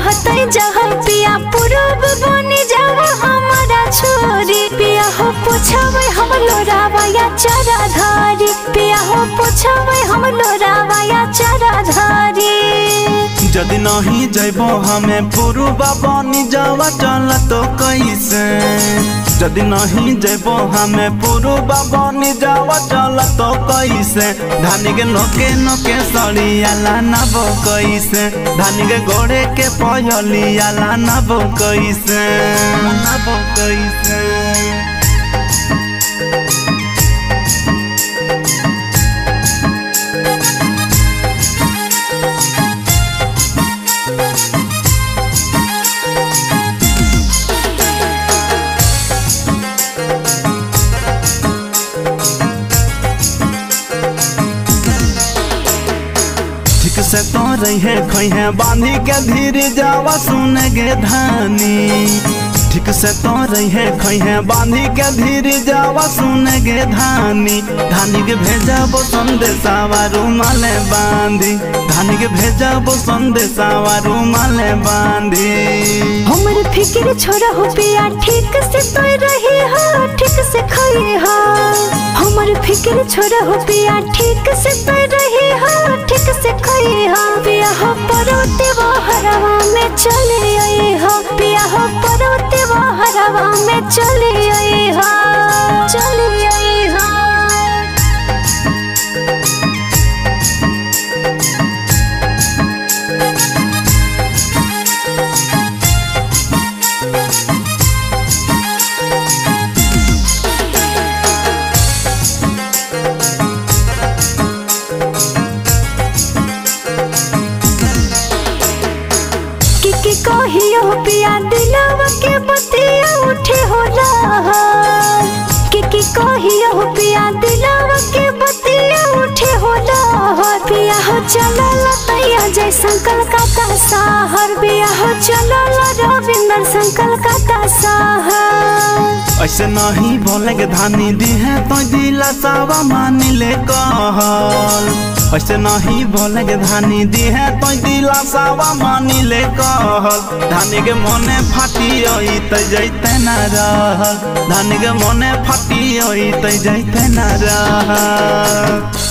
रहते जहाँ पिया पूरब बनी जावा हमारा छोरी पिया हो पूछावे हम लोरावा या चारा धारी पिया हो पूछावे हम लोरावा या चारा धारी जदि नहीं जैबो हमें पुरुबा बनी जावा चल तो कैसे जदि नहीं जैबो हमें पुरुबा बनी जावा चल तो कैसे धानी के नोके नोके सड़ियाला नबो कैसे धानी के गोड़े के पहलियाला नबो कैसे नबो कैसे से तो रहे खैहे बांधी के धीरे जावा सुने गे धानी ठीक से तो रहे खैहे बांधी के धीरे जावा सुने गे धानी धानी के भेजबो संदेशावा रुमाले बांधी धानी के भेजबो संदेशावा रुमाले बांधी हमर फिक्र छोड़ा हो पिया ठीक से तो रही हो ठीक से खाई हो हमर फिक्र छोड़ा हो पिया ठीक से तो रही हो ठीक से खाई हो पिया हो पर्वते वो हरवा में चले आई हो पिया हो पर्वते वो हरवा में चले आई हो चले आई हो कहियो पिया दिलवा के बतिया उठे होला कि कहियो पिया दिलवा के बतिया उठे होला पिया हो चलल तैया जैसा कलकत्ता शहर पिया हो चलल रविंद्र संकल कलकत्ता शहर ऐसे नहीं बोलेगे धानी दी है तो दिला सावा मान ले कहल ऐसे नहीं बोलेगे धानी दी है तो दिला सावा मानी ले कहल धानी के मने फाटी ओई त जैते न रहल धानी के मने फाटी ओई त जैते न रहल।